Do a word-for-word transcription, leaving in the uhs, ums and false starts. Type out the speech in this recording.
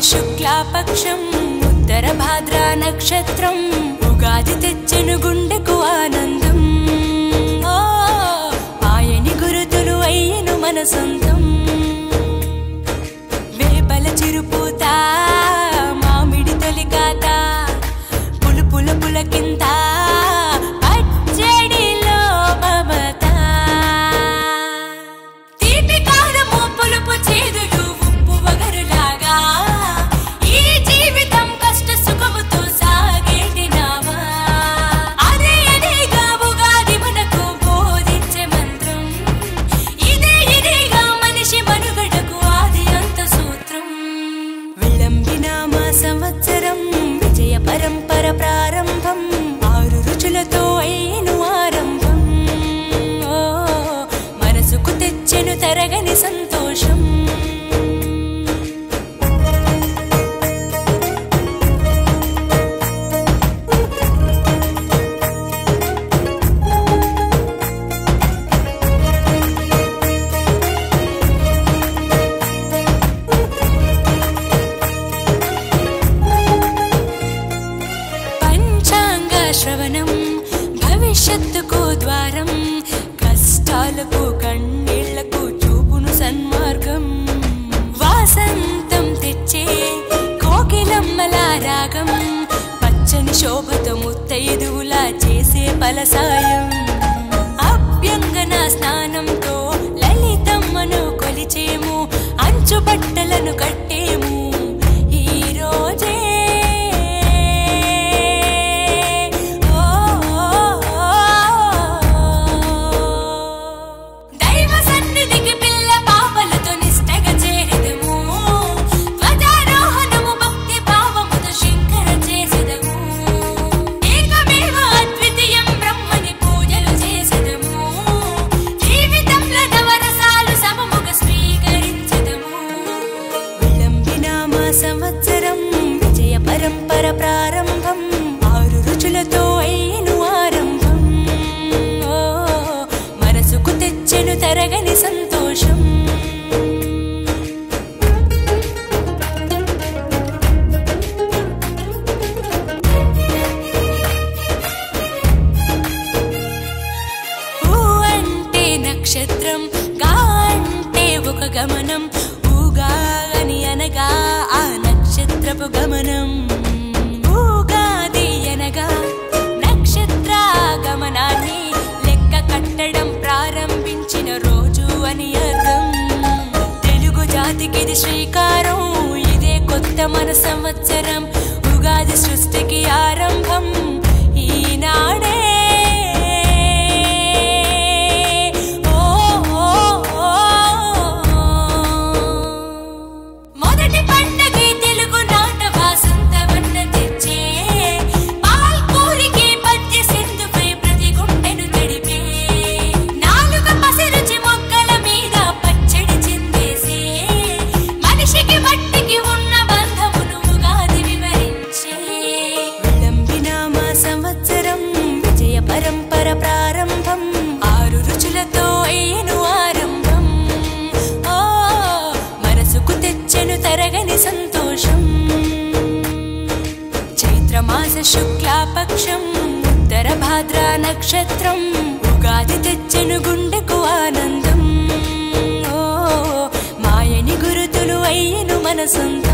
శుక్లాపక్షం ఉత్తర భాద్ర నక్షత్రం ఉగాది తెచ్చెను గుండెకు ఆనందం ఓ ఆయని గురుతులు అయ్యెను మన సొంతం వేపల చిరుపూత మామిడి తొలికాత పులుపుల పులకింత పచ్చడిలో మమత తీపి కారము పులుపు చేదులు ఉప్పు వగరులాగా ఈ జీవితం కష్ట సుఖముతో సాగేటి నావా అదే అదేగా ఉగాది మనకు బోధించే మంత్రం ఇదే ఇదేగా మనిషి మనుగడకు ఆది అంత సూత్రం విళంబిన మా సంవత్సరం విజయ పరంపర ప్రారంభం ఆరు రుచులతో అయ్యెను ఆరంభం ఓ మనసుకు తెచ్చెను తరగని సంతోషం పంచాంగ శ్రవణం భవిష్యత్తుకు ద్వారం కష్టాలకు కన్నీళ్లకు చూపును సన్మార్గం వాసంతం తెచ్చే కోకిలమ్మల రాగం పచ్చని శోభతో ముత్తైదువులా చేసే పలసాయం అభ్యంగన స్నానంతో లలితమ్మను కొలిచేము అంచు బట్టలను కట్టేము ఈ రోజే దైవ సన్నిధికి పిల్ల పాపలతో నిష్టగా చేరెదము ధ్వజారోహణము భక్తి భావముతో శంకర చేసెదము ఏకమేవ అద్వితీయం బ్రహ్మని పూజలు చేసెదము జీవితంలో నవరసాలు సమముగా స్వీకరించెదము విళంబిన మా సంవత్సరం విజయ పరంపర ప్రారంభం ఆరు రుచులతో అయ్యెను ఆరంభం ఓ మనసుకు తెచ్చెను తరగని సంతోషం ఊ అంటే నక్షత్రం గా అంటే ఒక గమనం ఊగా అని అనగా ఆ నక్షత్రపు గమనం ఊగాది అనగా నక్షత్ర గమనాన్ని లెక్క కట్టడం ప్రారంభించిన రోజు అని అర్థం తెలుగు జాతికిది శ్రీకారం ఇదే కొత్త మన సంవత్సరం ఉగాది సృష్టికి ఆరంభం ఈనాడే ఓ ఓ, ఓ, ఓ. మొదటి పండగే తెలుగు నాట వాసంతవన్న తెచ్చే పాల్కూరికి పద్య సింధుపై ప్రతి గుండెను తడిపే నాలుక పసిరుచి మొక్కల మీద పచ్చడి చిందేసే మనిషికి మట్టికి ఉన్న బంధమును ఉగాది వివరించే విళంబిన మా సంవత్సరం విజయ పరంపర ప్రారంభం ఆరు రుచులతో అయ్యెను ఆరంభం ఓ మనసుకు తెచ్చెను తరగని సంతోషం చైత్రమాస శుక్లాపక్షం ఉత్తర భాద్ర నక్షత్రం ఉగాది తెచ్చెను గుండెకు ఆనందం ఓ మాయని గురుతులు అయ్యెను మన సొంతం